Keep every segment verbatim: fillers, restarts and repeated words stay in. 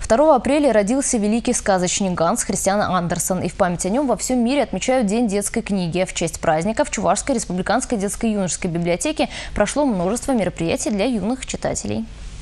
второго апреля родился великий сказочник Ганс Христиан Андерсен, и в память о нем во всем мире отмечают День детской книги. В честь праздника в Чувашской республиканской детской и юношеской библиотеке прошло множество мероприятий для юных читателей.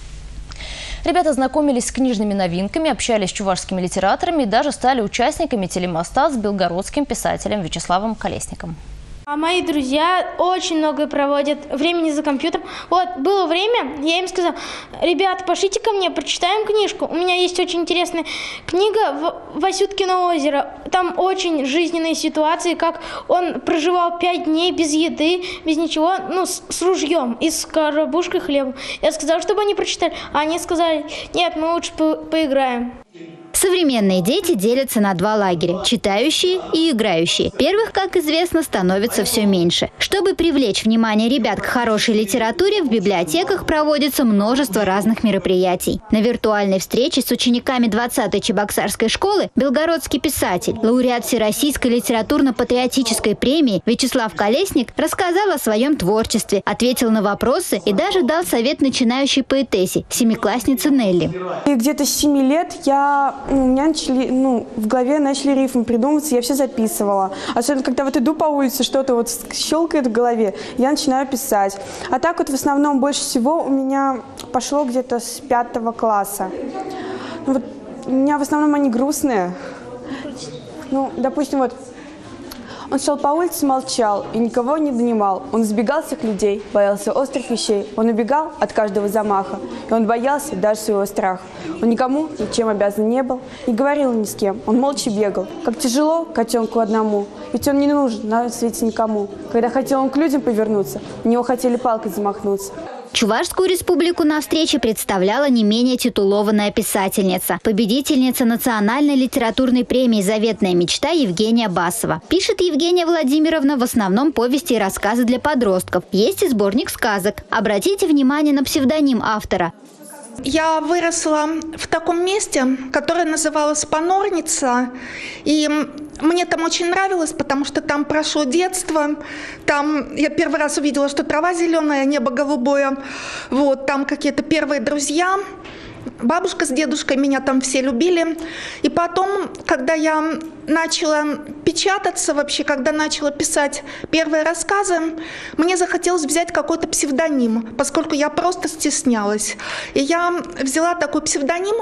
Ребята знакомились с книжными новинками, общались с чувашскими литераторами и даже стали участниками телемоста с белгородским писателем Вячеславом Колесником. А мои друзья очень много проводят времени за компьютером. Вот, было время, я им сказала: ребята, пошлите ко мне, прочитаем книжку. У меня есть очень интересная книга «Васюткино озеро». Там очень жизненные ситуации, как он проживал пять дней без еды, без ничего, ну, с, с ружьем и с коробушкой хлеба. Я сказала, чтобы они прочитали, а они сказали: нет, мы лучше по поиграем. Современные дети делятся на два лагеря – читающие и играющие. Первых, как известно, становится все меньше. Чтобы привлечь внимание ребят к хорошей литературе, в библиотеках проводится множество разных мероприятий. На виртуальной встрече с учениками двадцатой Чебоксарской школы белгородский писатель, лауреат Всероссийской литературно-патриотической премии Вячеслав Колесник рассказал о своем творчестве, ответил на вопросы и даже дал совет начинающей поэтессе, семикласснице Нелли. Где-то с семи лет я... У меня начали, ну, в голове начали рифмы придумываться, я все записывала. Особенно, когда вот иду по улице, что-то вот щелкает в голове, я начинаю писать. А так вот в основном больше всего у меня пошло где-то с пятого класса. Ну, вот, у меня в основном они грустные. Ну, допустим, вот он шел по улице, молчал и никого не донимал. Он избегал всех людей, боялся острых вещей. Он убегал от каждого замаха, и он боялся даже своего страха. Он никому ничем обязан не был, не говорил ни с кем. Он молча бегал. Как тяжело котенку одному, ведь он не нужен на свете никому. Когда хотел он к людям повернуться, у него хотели палкой замахнуться. Чувашскую республику на встрече представляла не менее титулованная писательница, победительница национальной литературной премии «Заветная мечта» Евгения Басова. Пишет Евгения Владимировна в основном повести и рассказы для подростков. Есть и сборник сказок. Обратите внимание на псевдоним автора. Я выросла в таком месте, которое называлось Понорница, и мне там очень нравилось, потому что там прошло детство, там я первый раз увидела, что трава зеленая, небо голубое, вот, там какие-то первые друзья. Бабушка с дедушкой меня там все любили. И потом, когда я начала печататься вообще, когда начала писать первые рассказы, мне захотелось взять какой-то псевдоним, поскольку я просто стеснялась. И я взяла такой псевдоним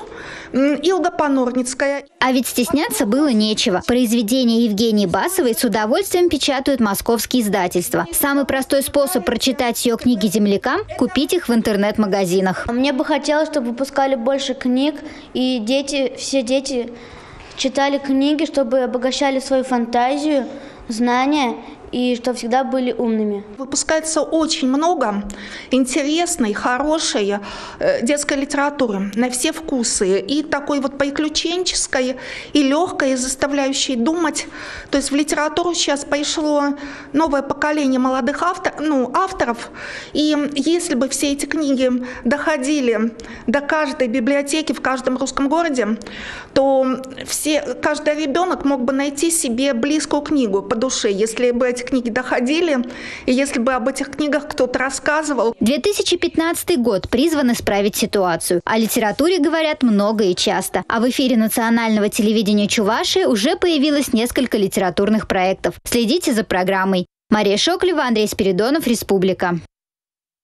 Илга Понорницкая. А ведь стесняться было нечего. Произведения Евгении Басовой с удовольствием печатают московские издательства. Самый простой способ прочитать ее книги землякам – купить их в интернет-магазинах. Мне бы хотелось, чтобы выпускали больше книг, и дети, все дети читали книги, чтобы обогащали свою фантазию, знания, и что всегда были умными. Выпускается очень много интересной, хорошей э, детской литературы на все вкусы. И такой вот приключенческой, и легкой, и заставляющей думать. То есть в литературу сейчас пришло новое поколение молодых автор, ну, авторов. И если бы все эти книги доходили до каждой библиотеки в каждом русском городе, то все, каждый ребенок мог бы найти себе близкую книгу по душе, если бы эти книги доходили, и если бы об этих книгах кто-то рассказывал. две тысячи пятнадцатый год призван исправить ситуацию. О литературе говорят много и часто. А в эфире национального телевидения Чувашии уже появилось несколько литературных проектов. Следите за программой. Мария Шоклева, Андрей Спиридонов, Республика.